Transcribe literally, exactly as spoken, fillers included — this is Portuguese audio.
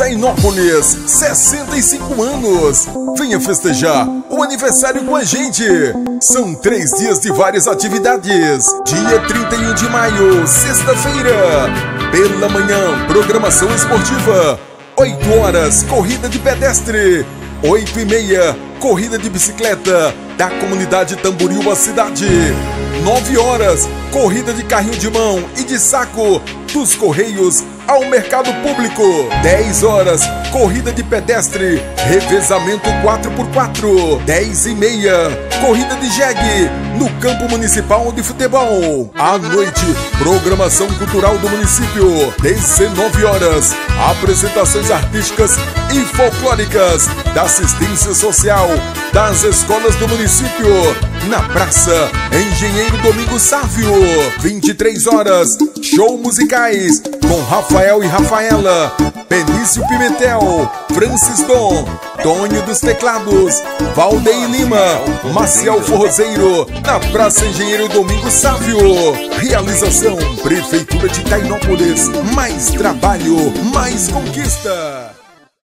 Tainópolis, sessenta e cinco anos. Venha festejar o aniversário com a gente. São três dias de várias atividades. Dia trinta e um de maio, sexta-feira. Pela manhã, programação esportiva. oito horas, corrida de pedestre. oito e meia, corrida de bicicleta da comunidade Tamboril à cidade. nove horas, corrida de carrinho de mão e de saco dos Correios ao mercado público. dez horas, corrida de pedestre, revezamento quatro por quatro. dez e meia, corrida de jegue no campo municipal de futebol. À noite, programação cultural do município. dezenove horas, apresentações artísticas e folclóricas da assistência social das escolas do município, na Praça Engenheiro Domingos Sávio. vinte e três horas, show musicais com Rafael e Rafaela, Benício Pimentel, Francis Dom, Tônio dos Teclados, Valdeir Lima, Maciel Forrozeiro, na Praça Engenheiro Domingos Sávio. Realização Prefeitura de Tainópolis. Mais trabalho, mais conquista.